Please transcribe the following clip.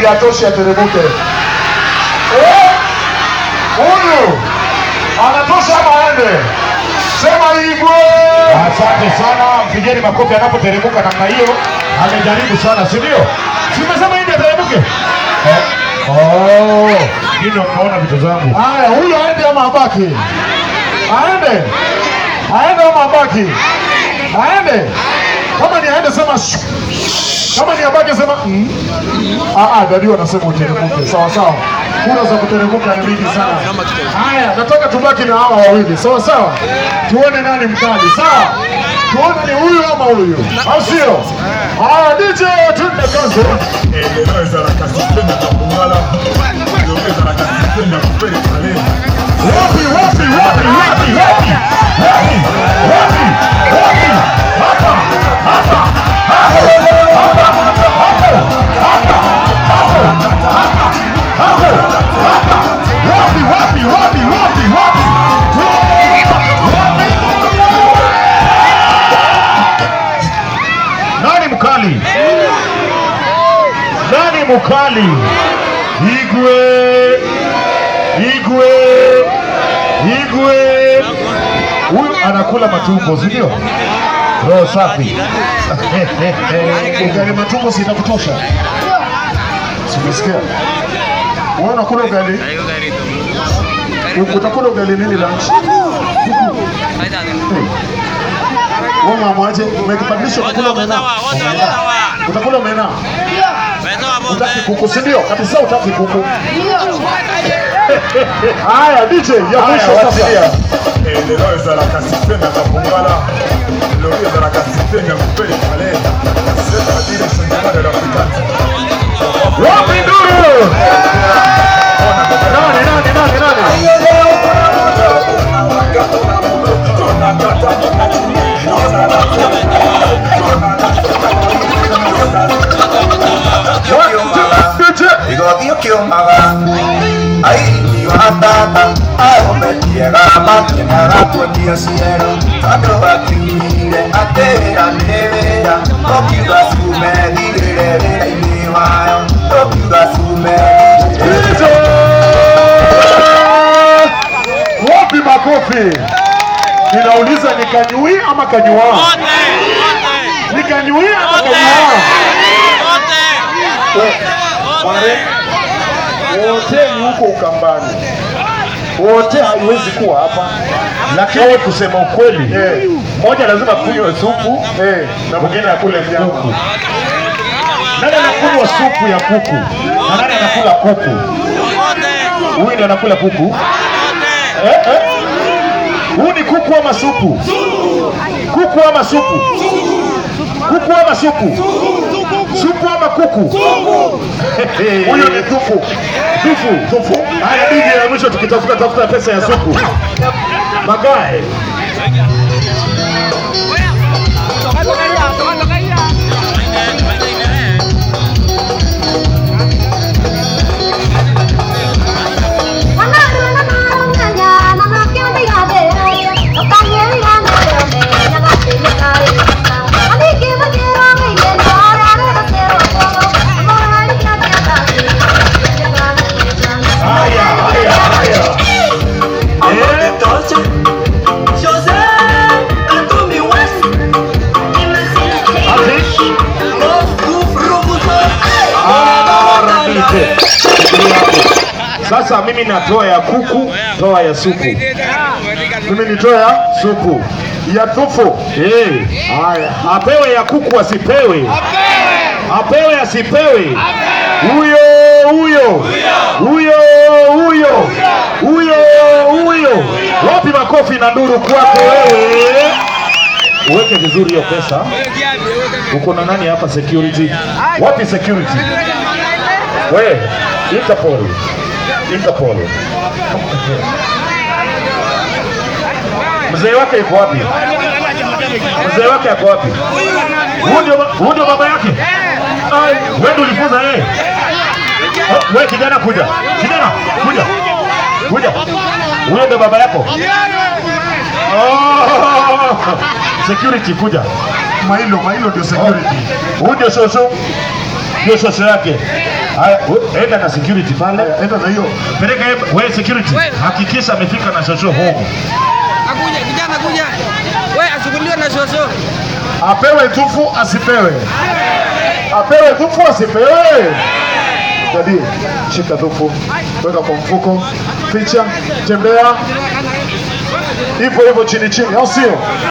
ili atoshe ateremuke. Huyu anatosha ama aende? Sema Igwe. Asante sana, mpigeni makofi anapoteremka namna hiyo. Amejaribu sana, si ndio? Simesema hivi ateremke. Ndio mnaona vitu zangu. Haya, huyu aende ama abaki? Aende. Aende ama abaki? Aende. Kama ni aende sema kama ni abaki sema dadi wanasema uteremke. Sawa sawa. Kura za kuteremka ni mingi sana. Haya, nataka tubaki na hawa wawili. Sawa sawa. Tuone nani mkali. Sawa. Tuone ni huyu ama huyu. Au sio? Haya, DJ tunde kazi. Eleza la kasipenda kupungala. Eleza la kasipenda kupele pale. Wapi. Hapa. Nani mkali? Igwe. Huyu anakula matumbo, si ndio? Roho safi. Ugali matumbo si itakutosha? Simesikia. Wewe unakula ugali? Utakula ugali nini lunch? Wewe mamaje, umekibadilisha kula omena. Utakula omena? Utaki kuku, si ndio? Kabisa utaki kuku. Haya, DJ, ya mwisho sasa. Eleza la kasipenda kupungala. Eleza la kasipenda kupele pale. Sasa dile sendana la kutanza. Wapi nduru? Nani? Digo que maga, ay Dios atata, aometia mate nada tu día cielo, acroba tire atera nevera, tokiga sume direre ni mayo, tokiga sume. Wapi makofi? Ninauliza ni kanyui ama kanyua? Ni kanyui ama kanyua? Wote ni huko Ukambani. Wote haiwezi kuwa hapa. Lakini kusema ukweli, mmoja lazima kunywe supu, na mwingine akule kuku. Nani anakunywa supu ya kuku? Na nani anakula kuku? Huyu ndiye anakula kuku. Huyu ni kuku ama supu? Kuku ama supu? Kuku ama supu? Supu ama kuku? Huyo ni tufu. Tufu. Haya, DJ ya mwisho tukitafuta pesa ya supu. Magae. Sasa mimi natoa ya kuku, toa ya supu. Mimi nitoa ya Supu. ya tufu. Haya, apewe ya kuku asipewe. Apewe asipewe. Huyo. Wapi makofi na nduru kwako wewe? Uweke vizuri hiyo pesa. Uko na nani hapa security? Wapi security? Wewe, Interpol. Mzee wake yuko wapi? Mzee wake yuko wapi? Huyu ndio baba yake? Wewe ndio ulifunza yeye? Wewe kijana kuja. Huyo ndio baba yako? Security kuja. Mailo ndio security. Huyu ndio shosho. Ndio shosho yake. Haya, enda na security pale. Enda na hiyo. Peleka wewe security. Hakikisha amefika na shosho home. Akuja kijana kuja. Wewe asukuliwe na shosho. Apewe tufu asipewe. Apewe tufu asipewe. Jadi, shika tufu. Weka kwa mfuko. Picha, tembea. Hivyo hivyo chini chini, au sio?